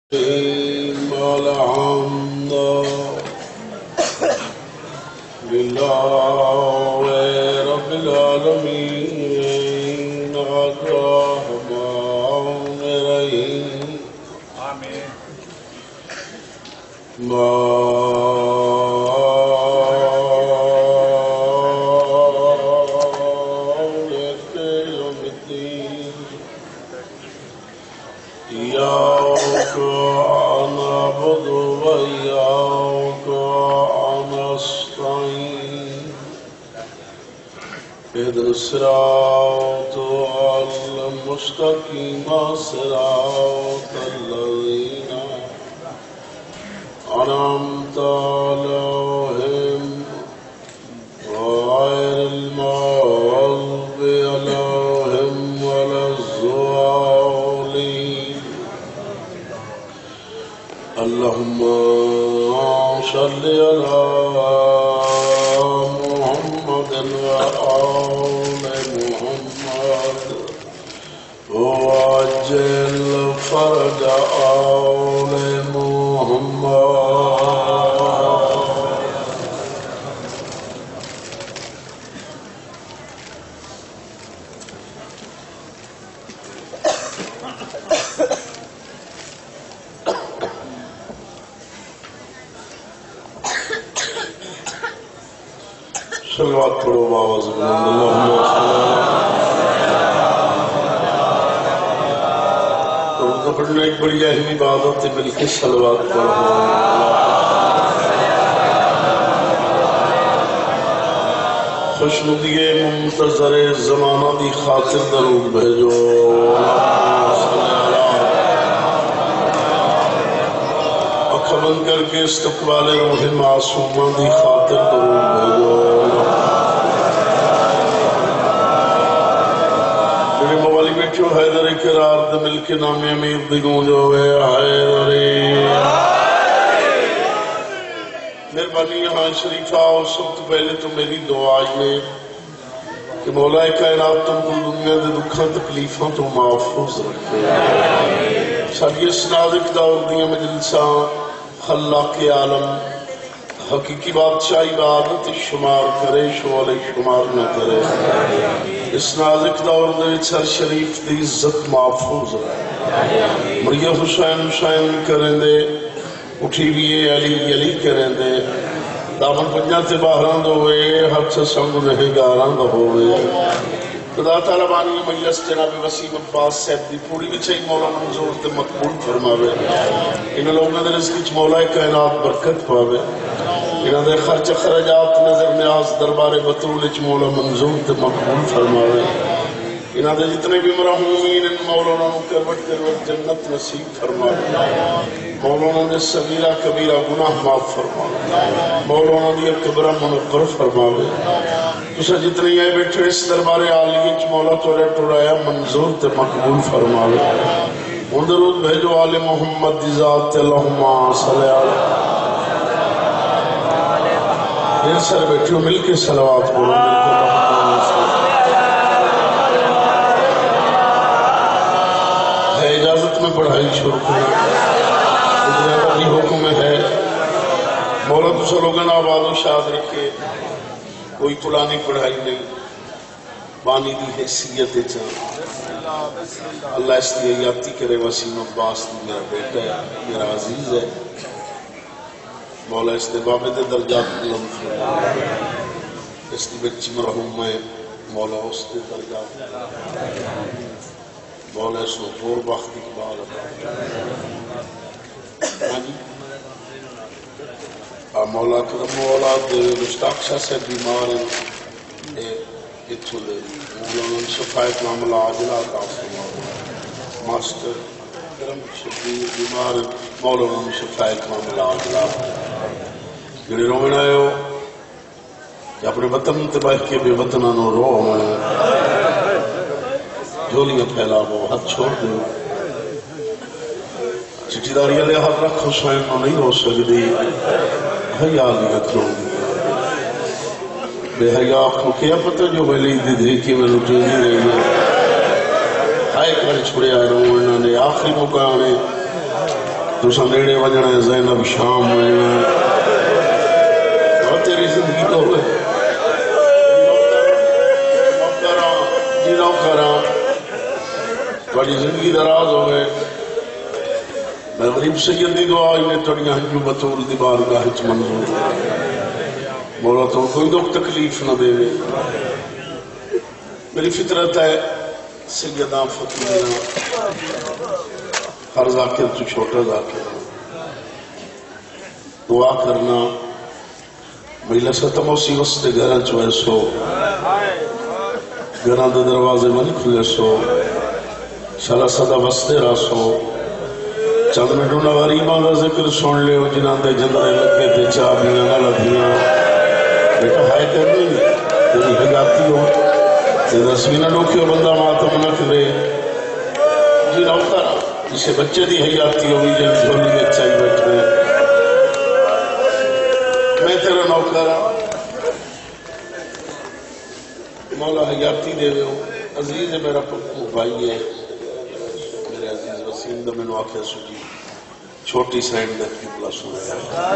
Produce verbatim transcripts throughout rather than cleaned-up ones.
الحمد لله رب العالمين الرحمن الرحيم آمين مالك يوم الدين إياك نعبد وإياك نستعين اهدنا الصراط المستقيم صراط الذين أنعمت عليهم غير المغضوب عليهم ولا الضالين اللهم صل على محمد وآل محمد وعجل فرج آل محمد صلوات پڑھو باواز بلند اللہم صلی پڑھنا ایک بڑی اہم عبادت ہے مل کے صلوات پڑھو خوشنودی منتظر زمانہ دی خاطر درود بھیجو اکھ بند کر کے استقبال روح معصومہ دی خاطر درود بھیجو مولی بیٹھو حیدر اقرار دا مل کے نام امیر دی گونج ہوئے حیدری مہربانی یہاں شریف آؤ سب تو پہلے تو میری دعا میں کہ مولا کائنات تم کو دنیا دے دکھاں تکلیفاں تو محفوظ رکھے ساری اس نازک دور دیا مجلساں خلاق عالم حقیقی بادشاہی عبادت شمار کرے شوال شمار نہ کرے اس نازک دور دے سر شریف دی عزت محفوظ رہے مریا حسین حسین کریں دے اٹھی بیئے علی علی کریں دے دامن پنجا تے باہران دو ہوئے حق سے سنگ رہے گاران دو ہوئے خدا تعالیٰ بانی مجلس جناب وسیم عباس صاحب دی پوری بھی چاہی مولا منظور تے مقبول فرماوے ان لوگوں نے رزقی چ مولا کائنات برکت پاوے انہاں دے خرچ خرجات نظر نیاز دربار بطول چ مولا منظور تے مقبول فرماوے انہاں دے جتنے بھی مرحومین ان مولانا کروٹ کروٹ جنت نصیب فرماوے مولانا دے صغیرہ کبیرہ گناہ معاف فرماوے مولانا دی کبرہ منقر فرماوے تسا جتنے آئے بیٹھے اس دربار عالیہ چ مولا توڑے ٹوڑایا منظور تے مقبول فرماوے ان درود بھیجو آل محمد دی ذات اللہم صلی اللہ دیر سر بیٹھو مل کے صلوات پڑھو ہے اجازت میں پڑھائی شروع کریں ادھر حکم ہے مولا تو سلوگن آباد و شاد رکھے کوئی پرانی پڑھائی نہیں بانی دی حیثیت چاہ اللہ اس لیے یادی کرے وسیم عباس دی میرا بیٹا ہے میرا عزیز ہے مولا اس دے بابے دے درجات بلند فرمائے اس دی بچی مرحوم ہے مولا اس دے درجات مولا اس نے پور بخت اقبال مولا کرم مولا دے مشتاق شاہ سے بیمار ہیں اتھو دے مولانا شفایت معاملہ عاجلہ کا فرمائے ماسٹر کرم شبیر بیمار مولانا شفایت معاملہ عاجلہ جنہیں رومن آئے ہو کہ اپنے وطن تباہ کے بے وطنہ نو رو ہمیں جھولیاں پھیلا ہو ہاتھ چھوڑ دے چٹی داری علیہ حق رکھ حسین نو نہیں رو سکتی حیاء نہیں رکھ رو بے حیاء کو کیا پتہ جو ولی دی دیکھی میں لٹی نہیں رہی ہے آئے کر چھوڑے آئے رو انہوں نے آخری موقع آنے تو سنیڑے وجنا ہے زینب شام وجنا اور تیری زندگی تو ہوئے نوکرہ جی نوکرہ تھوڑی زندگی دراز ہوئے میں غریب سید دی دعا انہیں تھوڑی ہنجو بطول دی بارگاہ اچ منظور مولا تو کوئی دکھ تکلیف نہ دے میری فطرت ہے سیدہ فقیرہ ہر ذاکر تو چھوٹا ذاکر دعا کرنا میلہ ستم اسی وسط گھرہ چوئے سو گھرہ دے دروازے من کھلے سو شالا صدا وستے را سو چند منٹوں غریباں دا ذکر سن لے جنہاں دے جندرے لگے تے چابیاں نہ لگیاں بیٹا ہائے کرنی تیری حیاتی ہو تے دسویں نہ ڈوکیو بندہ ماتم نہ کرے جی روکا جسے بچے دی حیاتی ہوئی جن جھولی میں چاہی بیٹھے میں تیرا نوکرہ مولا حیاتی دے ہوئے ہوں عزیز ہے میرا پکو بھائی ہے میرے عزیز وسیم دا میں نے آکھے سجی چھوٹی سائن دے کی پلا سنا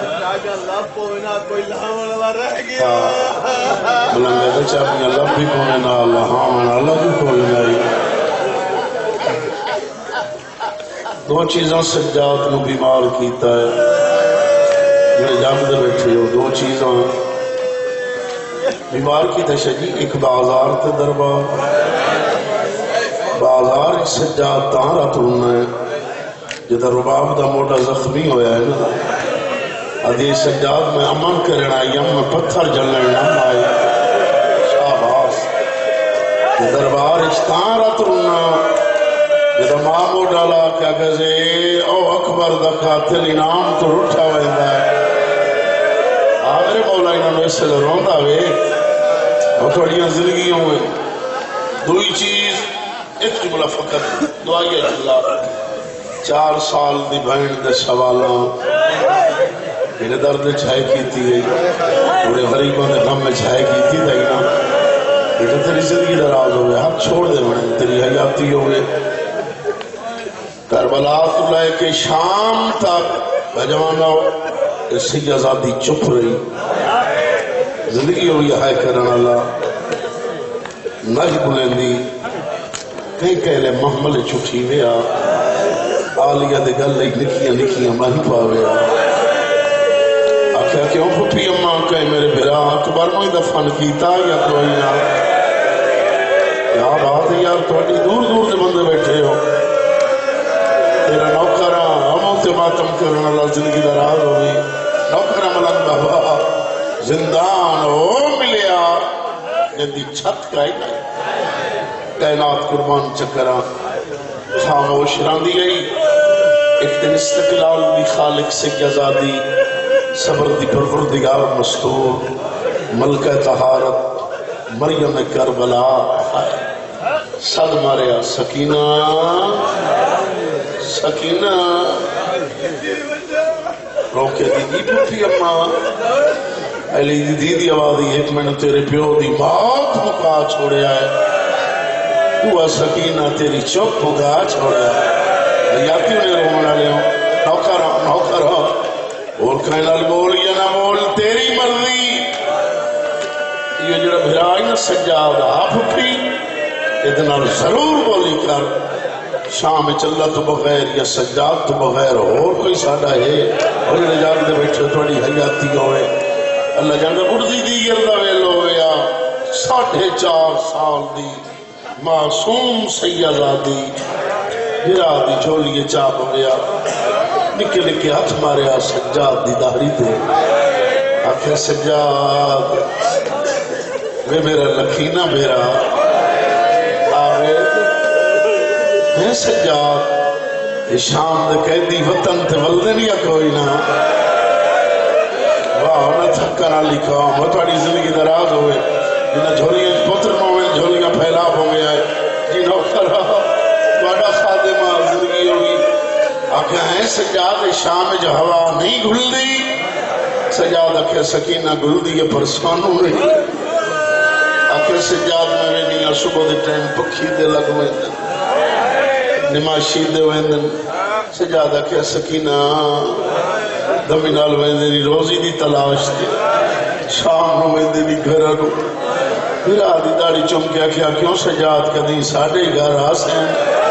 ملنگا دے چاہیے اللہ بھی کونے نا اللہ ہاں اللہ بھی کونے نا دو چیزاں سجاد نو بیمار کیتا ہے میرے جام دے بیٹھے ہو دو چیزاں بیمار کیتا شجی ایک بازار تے دربار بازار سجاد تارا ترنا ہے جدہ رباب دا موٹا زخمی ہویا ہے نا ادھی سجاد میں امن کرنا یم میں پتھر جلنے نام آئے شاباس دربار اشتارا ترنا جدہ مامو ڈالا کیا کہے او اکبر دا قاتل انعام تو رٹھا ویندہ ہے آگرے مولا انہوں نے اسے روندہ وے اور تھوڑیاں زندگیوں میں دوئی چیز ایک جملہ فقط دعائیہ جملہ چار سال دی بہن دے سوالاں میرے درد چھائے کی تھی گئی پورے غریبوں نے غم میں چھائے کی تھی تھی نا بیٹا تیری زندگی دراز ہوئے ہاتھ چھوڑ دے بڑھیں تیری حیاتی ہوئے کربلا اللہ کے شام تک بجوانا اسی آزادی چپ رہی زندگی ہوئی ہائے کرنا اللہ نج بلندی کئی کہلے محمل چھٹی ویا آلیہ دے گل لئی نکیاں نکیاں ماہی پاویا آکھیا کیوں پھپی اماں کہے میرے بھرا اکبر میں دفن کیتا یا کوئی نہ کیا بات ہے یار تھوڑی دور دور دے بندے بیٹھے ہو تیرا نوکرہ ہموں تے ماتم کرنا اللہ زندگی دراز ہوئی نوکرہ ملنگ بہوا زندان ہو ملیا جندی چھت کا ہی نہیں کائنات قربان چکرہ خاموش راندی گئی ایک دن استقلال بھی خالق سے آزادی صبر دی پروردگار مستور ملکہ طہارت مریم کربلا صد ماریا سکینہ سکینہ روکے دی دی پوپی اماں علی دی دی دی آوازی ایک میں نے تیرے پیو دی بات مکا چھوڑے آئے تو سکینہ تیری چپ مکا چھوڑے آئے یاتی انہیں رومنا لے ہوں نوکر ہوں نوکر ہوں اور کہنا بول یا نہ بول تیری مرضی یہ جڑا بھرائی نہ سجاد آپ پھی اتنا ضرور بولی کر شام چلہ تو بغیر یا سجاد تو بغیر اور کوئی ساڑھا ہے اور جڑے جان دے بیٹھے تھوڑی حیاتی ہوئے اللہ جاندہ بڑھتی دی گردہ ویلو ہویا ساٹھے چار سال دی معصوم سیدہ دی گرا دی جھولیے چاپ ہو گیا نکے نکے ہاتھ ماریا سجاد دی دہری دے آخر سجاد وے میرا لکھینہ میرا آوید میں سجاد شام دے قیدی وطن تے ولدن یا کوئی نہ واہ نہ تھکنا لکھا وہ تھوڑی زندگی دراز ہوئے جنہیں جھولیاں پتر مومن جھولیاں پھیلا ہو گیا ہے جی نوکر بڑا خادمہ زندگی ہوگی آکھیں ہیں سجاد شام جو ہوا نہیں گھل دی سجاد آکھیں سکینہ گھل دی یہ پرسانوں نہیں آکھیں سجاد میں بھی نہیں صبح دے ٹائم پکھی دے لگ ویندن نماشی دے ویندن سجادہ کیا سکینہ دمی نال ویندے دی روزی دی تلاش دی شام نو ویندے دی گھر نو پھر آدھی داڑی چم کیا کیا کیوں سجاد کدی ساڑھے گھر آسیں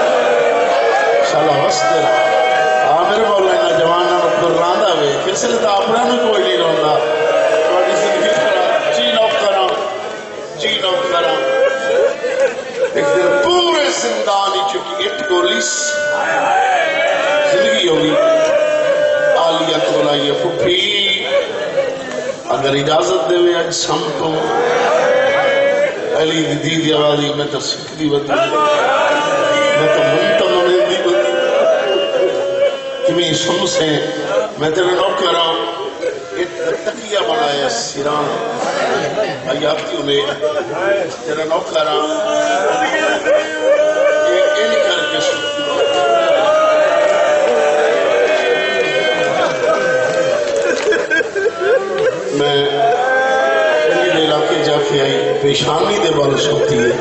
شالا وستے رہا آمیر مولانا جوانہ نو پر راندہ وے کس لئے تا اپنا میں کوئی نہیں روندہ توڑی زندگی کرا جی نو کرا جی نو کرا ایک دن پورے زندانی چکی اٹھ گولیس زندگی ہوگی آلیہ کولائیہ پھوپھی اگر اجازت دے ہوئے آج سم کو علی دی دی دی آوازی میں تو سکھ دی بدی میں تو منتم میں دی بدی کمی سم سے میں تیرے نو کہہ رہا ہوں ایک تقیہ بنایا سیران آیاتی انہیں تیرے نو کہہ رہا ہوں ایک ان کر کے سکھ میں میرے علاقے جا کے آئی پیشانی دے بال سوتی ہے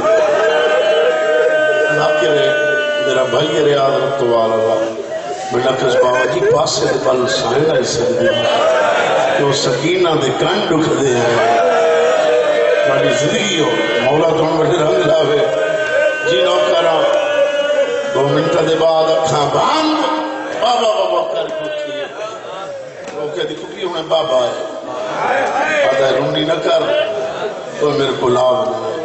علاقے رہے میرا بھائی ریاض رب تو والا رہا میں لکھس بابا جی پاسے دے بال سائنہ اس سے دے کہ وہ سکینہ دے کان ڈکھ دے ہیں بڑی زندگی ہو مولا تو بڑے رنگ لاوے جی نو کرا دو منٹہ دے بعد اکھاں باند بابا بابا کر کچھ وہ کہہ دی کبھی ہمیں بابا ہے آدھا رونی نہ کر تو میرے کو لاؤ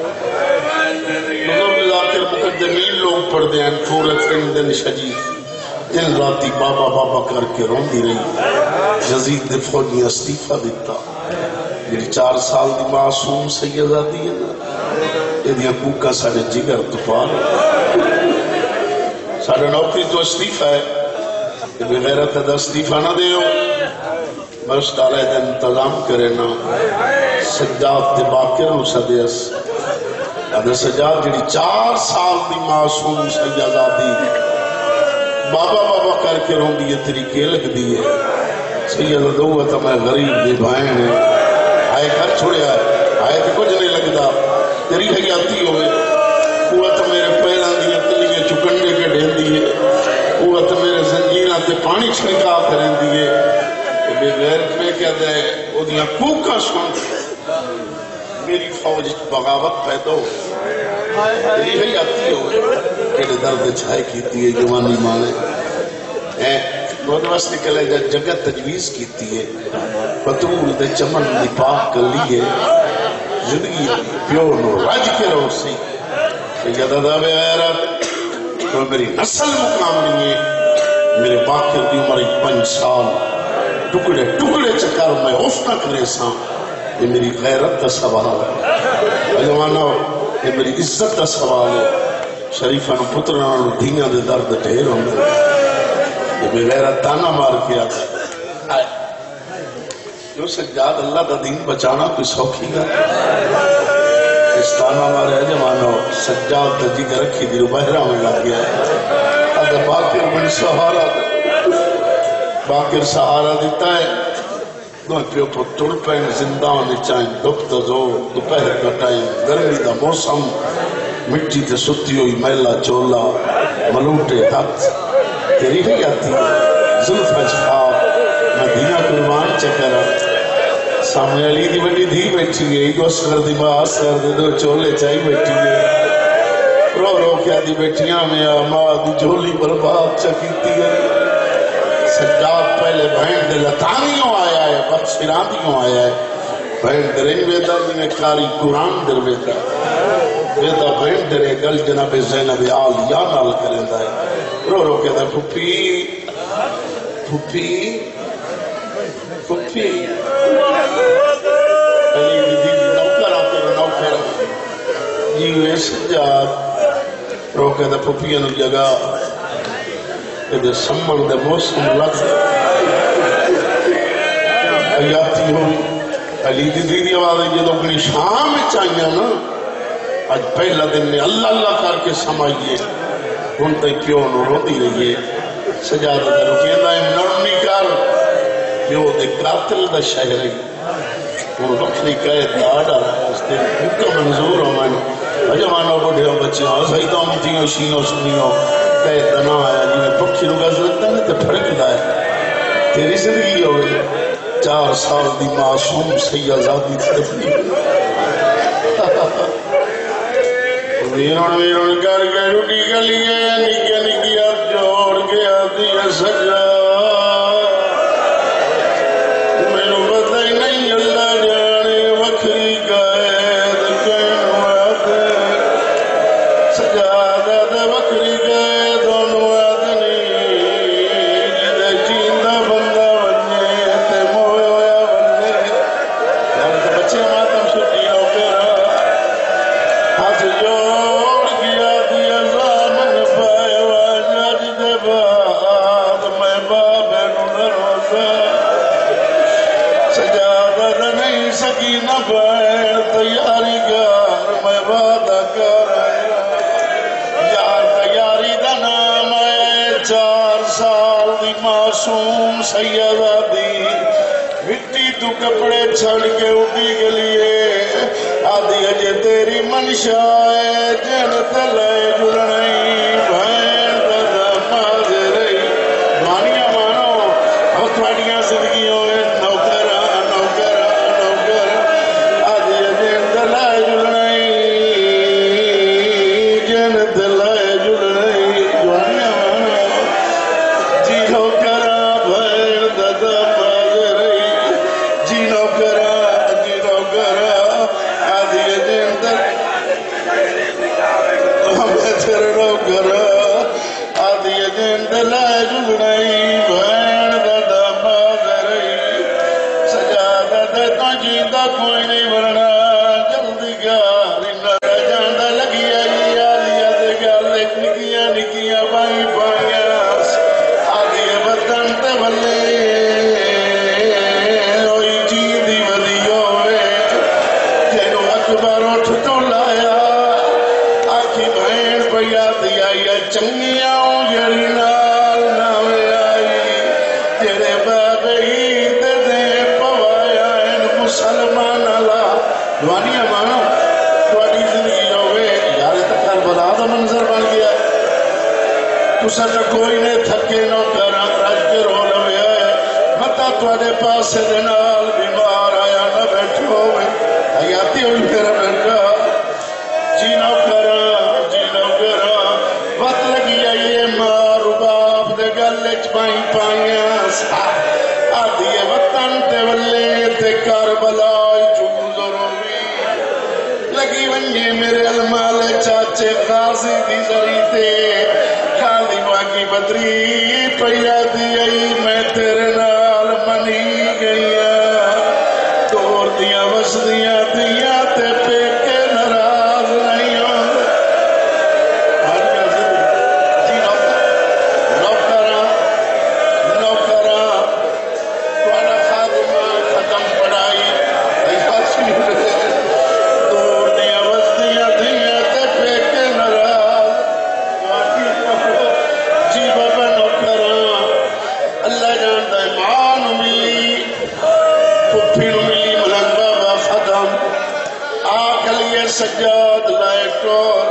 بزرگ ذاکر مقدمین لوگ پڑھ دیں پورے فندن شجی دن راتی بابا بابا کر کے رون دی رہی جزید دے فوجی استیفہ دیتا میری چار سال دی معصوم سیدہ دی ہے نا یہ دیا کوکا ساڑھے جگر تو پار ساڑھے نوکری تو استیفہ ہے کہ بغیرت دا استیفہ نہ دے ہو میں اس کالے دے انتظام کرے نا سجاد دے باکر ہوں سدیس ادھے سجاد جڑی چار سال دی معصوم سیدہ دی بابا بابا کر کے رون دیئے تیری کیلک دیئے سیدہ دوہ تا میں غریب دے بھائیں ہیں آئے گھر چھوڑے آئے آئے تو کچھ نہیں لگتا تیری حیاتی ہوئے قوت میرے پیران دیئے تلیے چکنڈے کے ڈھین دیئے قوت میرے زنجیرہ تے پانی چھنکا کریں دیئے بے غیرت میں کہتا ہے وہ دیا کوکا سن میری فوج بغاوت پیدا ہو تیری حیاتی ہوئے کہ درد چھائے کیتی ہے جوانی مانے بہت وقت نکلے جا جگت تجویز کیتی ہے پترول دے چمن دی پاک کر لیے زندگی پیو نو راج کے رو سی کہ دادا بے غیرت تو میری نسل مقام نہیں ہے میرے باقر دی عمر پنج سال ٹکڑے ٹکڑے چکر میں اوف نہ کرے ساں یہ میری غیرت کا سوال ہے جوانو یہ میری عزت کا سوال ہے شریفہ نو پترنا نو دھیاں دے درد ڈھیر ہوں یہ بے غیرت تانا مار کے آتا جو سجاد اللہ دا دین بچانا کوئی سوکھی گا اس تانا مارے ہے جوانو سجاد دا جگر رکھی دی رو بہرہ میں لگ گیا ہے اگر باقر بڑی سہارا باقر سہارا دیتا ہے دو پیو پر تڑ پین زندان چائیں دپ تزو دوپہر کا ٹائم گرمی دا موسم مٹی تے ستی ہوئی میلا چولا ملوٹے ہاتھ تیری ہی آتی ظلف اجخاب مدینہ قربان چکرہ سامنے علی دی بڑی دھی بیٹھی گئی گو سر دی ماں سر دے دو چولے چاہی بیٹھی گئی رو رو کیا دی بیٹھیاں میں آماں دی جھولی برباد چکیتی ہے سجاد پہلے بہن دے لطانیوں آیا ہے بخشرانیوں آیا ہے بہن درین بیدہ میں کاری قرآن در بیدہ بیدہ بہن درے گل جناب زینب آل یا نال کرندہ ہے رو رو کہتا ہے پھوپی پھوپی پھوپی علی دی دی نوکر آتے رو نوکر جیوے سجاد رو کہتا ہے پھوپی انو جگہ کہ سمن دے موسم لگ حیاتی ہوئی علی دی دی دی آواز ہے جدو اپنی شام چاہیے نا آج پہلا دن میں اللہ اللہ کر کے سمائیے ان تے پیو نو روتی رہیے سجادہ دے رکھیں دائم نرمی کر پیو دے قاتل دا شہری وہ رکھنی کہے داڑا اس دن حکم منظور ہو میں اجوانوں بڑھے ہو بچے ہو سیدوں متیوں شینوں سنیوں قید نہ آیا جی میں پکھی نو گز لگتا ہے تے پھڑک لائے تیری زندگی ہوئی چار سال دی معصوم سیازادی طرف نہیں ویرون ویرون کر کے روٹی گلی ہے نکیا نکیا جوڑ کے آتی ہے سجا مینو پتہ ہی نہیں اللہ جانے وکری قید کہنو آتے سجادہ دے وکری قید دونوں آدنی جدے جیندہ بندہ بننے تے موئے ہویا بننے یعنی تو بچے ماتم چھٹی ہو کے رہا ہاتھ جوڑ گیا دیا زامن پائے واجد دے بعد میں بابے نو روزہ سجادت نہیں سکی نہ پائے تیاری کر میں وعدہ کر یار تیاری دا نام ہے چار سال دی معصوم سیدادی مٹی تو کپڑے چھڑ کے اٹھی گلیے آدھی اجے تیری منشا ہے جنت لے جلنی بھین دا ماز رہی مانیاں مانو اور تھوڑیاں زندگیوں میں نوکرہ نوکرہ نوکرہ آدھی اجے لے جلنی جنت لے جلنی مانیاں مانو جی نوکرہ بھین دا ماز رہی جی نوکرہ جی نوکرہ آدھی اجے ہمیں تیرے نوکرہ آدھی اجے لے جلنی بھین دا ماز رہی سجادت تو جیندہ کوئی نہیں بننا جلدی گاری نہ جاندہ لگی آئی آدھی اجے گالے نکیاں نکیاں بائی بائیاں آدھی وطن تے بلے ہوئی جیندی ولی ہوئے جنو اکبر اٹھ تو لایا آکھی بہن پیا دیا یا چنگیاں جڑی نال ناوے آئی تیرے بابے عید دے پوایا ان مسلمان اللہ دوانیاں مانو تھوڑی زندگی ہوئے یار تکر بلا دا منظر بن گیا تو سجا کوئی نے تھکے نو کراں رج کے رو لوے آئے متا تھوڑے پاسے دے نال بیمار آیا نہ بیٹھو ہوئے حیاتی ہوئی میرا بیٹھا جی نو کراں جی نو کراں وقت لگی آئیے ماں رباب دے گلے چپائیں پائیاں آدھی وطن تے ولے تے کربلائی چوزر ہوئی لگی ونجے میرے المال چاچے غازی دی ذری تے خالی واقعی بدری پیا دی آئی میں تیرے نال منی گئیا دور دیا وسدیاں دیا تے پہ کے نراز نہیں ہوں جی نوکراں نوکراں تھوڑا خادمہ ختم پڑھائی دور دیا وسدیاں دیا تے پہ کے نراز جی بابا نوکراں اللہ جانتا ہے ماں نو ملی پپھی نو ملی ملنگ بابا ختم آکلیے سجاد لائے ٹور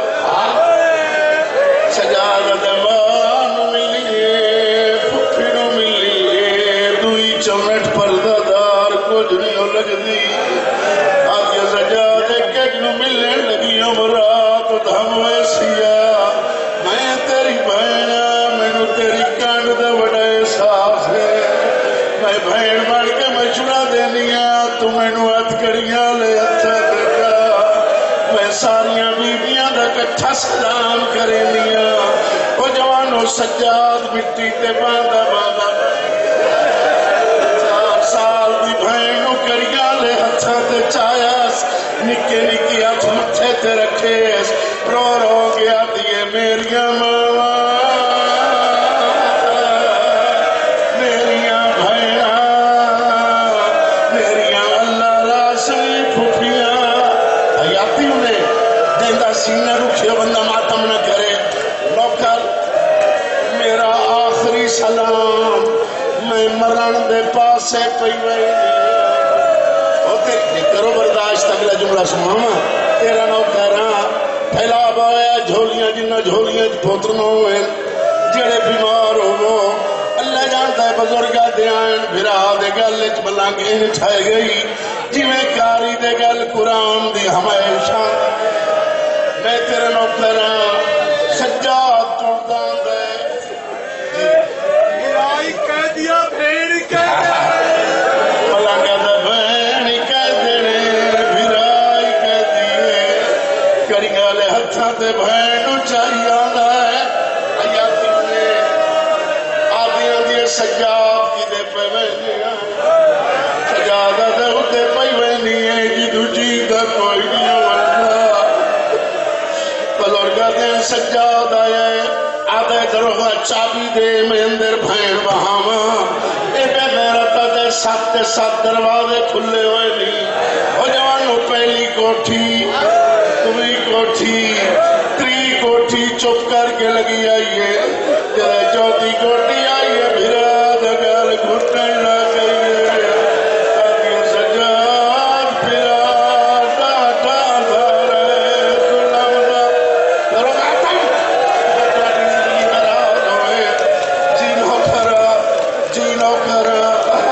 سجاد دمان ملی پپھی نو ملی دوئی چمٹ پردہ دار کچھ نہیں لگ دی آج سجاد کچھ نو ملنے لگی عمرات دھم ویسیا میں تیری بہنا میں نو تیری کانڈ دا بڑا احساس ہے میں بہن بڑھ کے مشورہ دینیا تو میں نو ہتھ کڑیاں لے ہتھا دیتا میں ساریاں بیبیاں دا کٹھا سلام کرے لیا وہ جوانو سجاد مٹی تے باندھا باندھا چار سال دی بہنو کڑیاں لے ہتھا تے چایاس نکے نکی ہاتھ مٹھے تے رکھیس رو رو گیا دیئے میریاں ماما میریاں بھائیاں میریاں اللہ راسمی پھوپیاں حیاتی انہیں دیندہ سینہ رکھے بندہ ماتم نہ کرے نوکر میرا آخری سلام میں مرن دے پاسے پئی وئی ہوتے کرو برداشت اگلا جملہ سناواں تیرا نوکراں پھیلا بایا جھولیاں جنہ جھولیاں پوتر نہ ہوئے جڑے بیمار ہو اللہ جانتا ہے بزرگاں دے آئین بھرا دے گل اچ ملانگے نٹھائے گئی جی میں کاری دے گل قرآن دی ہمیشہ میں تیرے نوکراں سجاد ٹوٹداں دے برائی کہہ دیا بھیڑ کہہ دیا ملانگا دے بھین کہہ دینے برائی کہہ دیئے کری گالے ہتھاں تے بھین چاہیے آندا ہے آیاتی نے آدھیاں دیئے سجاد کی دے پہ بہنیاں سجادہ دے ہوتے پہ بہنیاں جی دوجی دے کوئی نہیں ورنہ بزرگاں دے سجاد آئے آدھے دروغہ چابی دے میں اندر بھین بہاما اے بے غیرتہ دے سات سات دروازے کھلے ہوئے نہیں ہو جوانو پہلی کوٹھی دوئی کوٹھی تری کوٹھی چپ کر کے لگی آئیے جدے چوتھی کوٹھی آئیے بھرا دگل گھٹن لگئیے آدھے سجاد بھرا ڈاٹا دھارے سلام دا دروگاتم بطلقی زندگی مراد ہوئے جینو کرا جینو کرا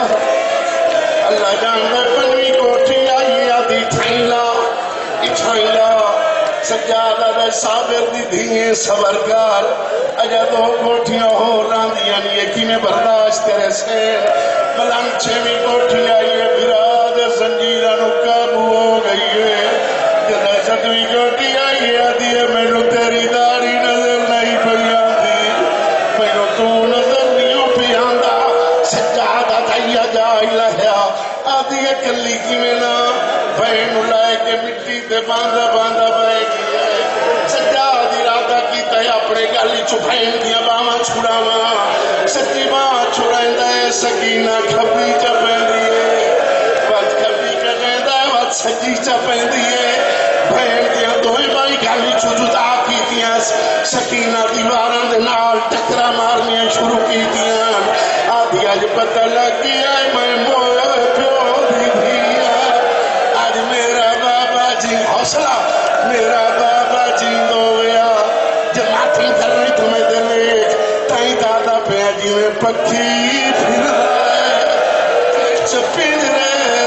اللہ جان دے پنوی کوٹھی آئیے آدھی تھائیلا اچھائیلا سجادہ دے صابر دی دھیئے صبرگار اجا دو کوٹھیاں ہو راندیاں یکی میں برداشت کرے سے ملنگ چھویں کوٹھی آئیے براد زنجیرہ نو قابو ہو گئی ہے جدہ ستویں کوٹھی آئیے آدھیے میں نو تیری داری نظر نہیں پڑیاں دی میں نو تو نظر نہیں پیاندہ سجادہ دھائیا جائی لہیا آدھیے کلی کی میں نا بہن لائے کے مٹی تے باندھا باندھا بہ گیا سجاد ارادہ کیتا ہے اپنے گالی چھپائیں دیا باما چھڑاوا سچی باں چھڑائیں دے سکینہ کھبی چپیں دیئے بات کھبی کہیں دے بات سچی چپیں دیئے بہن دیا دوئی بائی گالی چھجتا کی دیا سکینہ دیواران دے نال ٹکرا مارنیاں شروع کی دیا آدھی آج پتہ لگ گیا میں موئے پیو دی دیا آج میرا بابا جی حوصلہ میرا بابا جی دویا جماعتیں کر رہی تمہیں دلے تائیں دادا پہ جی میں پکھی پھر رہے چپن رہے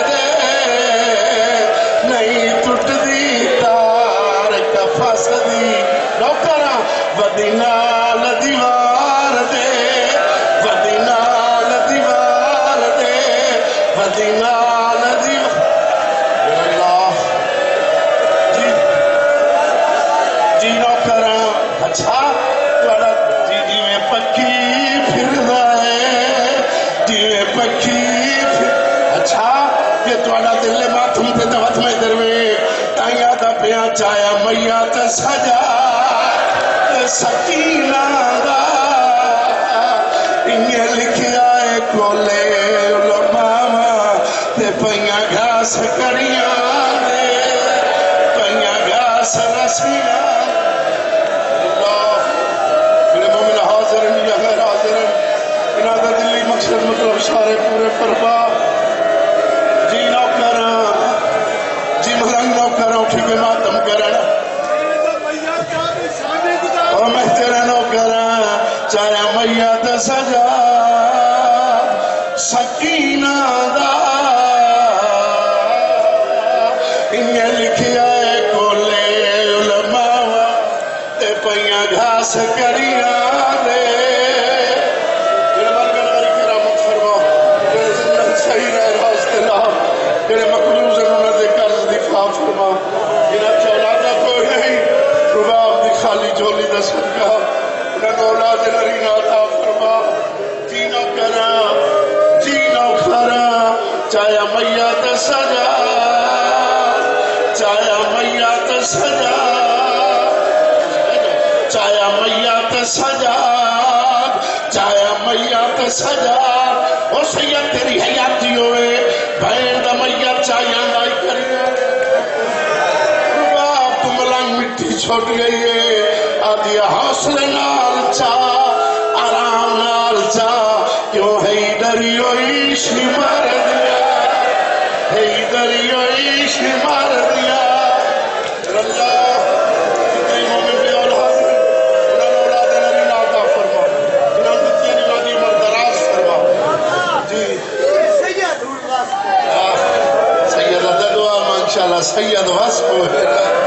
رہے نہیں ٹوٹ دی تار کا فاسدی نوکرہ ودینال دیوار دے ودینال دیوار دے ودینال دیوار اللہ جی جی نوکرہ اچھا توڑا جی جی میں پکی پھر ہے جی میں پکی پھر اچھا کہ توڑا دل ماتھم تے دوت میں دروے تائیا دا پیاں چایا میات سجا سکینہ دا انہیں لکھیا ہے کولے علماء تے پہیاں گھاس کریاں دے پہیاں گھاس رسیاں اللہ میرے مومن حاضرن یا غیر حاضرن انہاں دا دلی مقصد مطلب سارے پورے پربا جی نوکرہ جی ملنگ نوکرہ اٹھی کے ماتم کرنا اور میں تیرا نوکرہ چاہے میت سجا سکینہ دا انہیں لکھیا ہے کولے علماء تے پہیاں گھاس کریاں دے جنہیں مرگر غری کی رحمت فرما جنہیں زندہ صحیح رہ راست اللہ جنہیں مقلوز انہوں نے قرض دفاع فرما جنہیں چولادہ کوئی نہیں رباب دی خالی جھولی دا صدقہ انہیں اولاد نرین عطا فرما جینو کرا جینو کرا چاہے میت سجا چاہے میت سجا چاہے میت سجا چاہے میت سجا او سید تیری حیاتی ہوئے بھین دا میت چاہیے آندائی کریے رباب تم لنگ مٹی چھوٹ گئی ہے آدھی حوصلے نال چاہ آرام نال چاہ کیوں ہے دریو عشق مار دیا ہے دریو عشق مار دیا اللہ کتنی مومن بھی اولاد انہوں نے اولاد نبی عطا فرما سید واسف ہے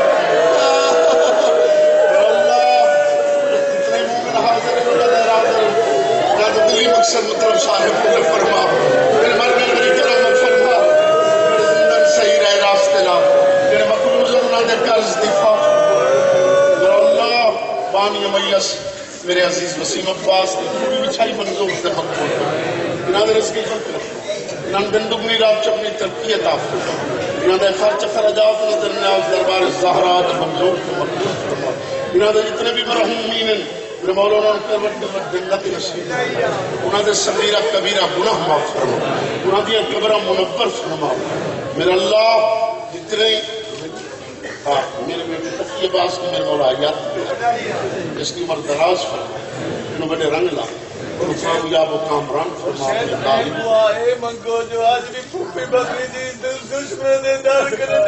مقصد مطلب صاحب کو فرما دل مر میں میری کرم فرما زندن صحیح رہ راستے لا جڑے مقبوض انہاں دے قرض دفاع یا اللہ بانی میس میرے عزیز وسیم عباس دی پوری بچھائی منظور تے مقبول انہاں دے رزق فرق انہاں دن دگنی رات چپنی ترقی عطا فرما انہاں دے خرچ خراجات نظر نیاز دربار زہرا منظور تے مقبول فرما انہاں دے جتنے بھی مرحومین ہیں میرے مولانا ان پر وقت وقت جنت نصیب انہاں دے صغیرہ کبیرہ گناہ معاف فرما انہاں دیا قبرہ منور فرما میرے اللہ جتنے ہاں میرے بیٹے تقیہ باز کی میرے مولا آیات اس کی عمر دراز فرما انہوں بڑے رنگ لا اور کامیاب و کامران فرما اے منگو جو آج بھی پھوپی بکری جی دشمن دے دار کرے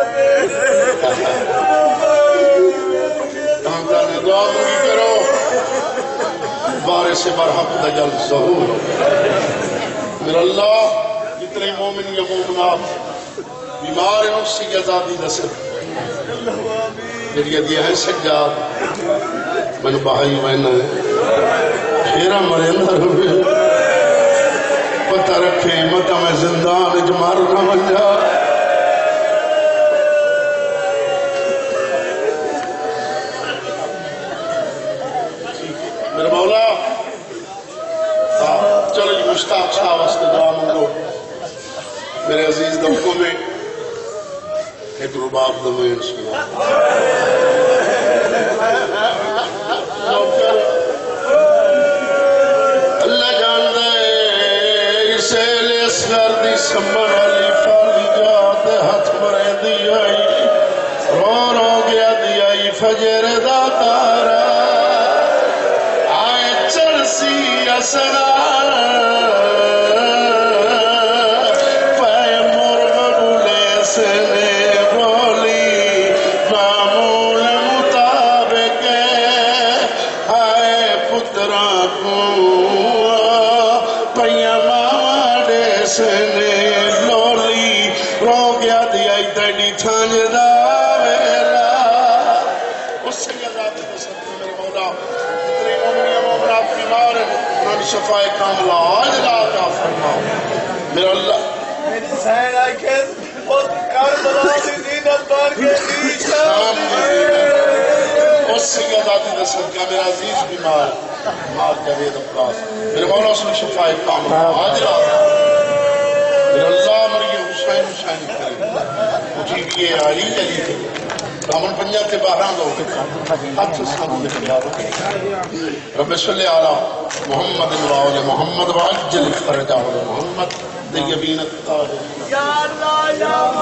تانے دعا مجھے کرو بارش برحق دجل ظہور میرا اللہ جتنے مومن یا مومنات بیمار ہیں اس سے ازادی نصر میری ادیہ ہے سجاد میں نے بہائی وینا ہے پھیرا مرندہ روئے پتہ رکھے مطا میں زندان اجمار نہ بن جا میرے مولا چلو جی مشتاق شاہ واسطے دعا منگو میرے عزیز دمکوں میں ایک رباب دمین سنا اللہ جان دے اسے لیس گردی سمن علی فالی جات ہاتھ مرے دی آئی رو رو گیا دی آئی فجر داتارا آئے چرسی اسنا پائے مرغ بولے سنے بولی معمول مطابق آئے پترا کو پیا ماما دے سنے لولی رو گیا دیا تیڑی چھانج دا ویلا اس سے یادات بسنتی میرے مولا اتنی مومنی مومنات بیمار انہوں شفاء کاملہ آج لا عطا فرما میرا اللہ میری سین آئی کہ بہت کاربلا دی دینت بار کے نیچہ اس سے یاداتی دسل کا میرا عزیز بیمار مار جاوید عباس میرے مولا اس میں شفاء کاملہ آج لا میرا اللہ مریم حسین حسین کرے مجھے یہ علی علی کرے رامن پنجا کے باہران دو ہاتھ سے سامنے لکھا رب صلی علی محمد وآل محمد وعجل فرجہ محمد دیبین الطاہر یا اللہ یا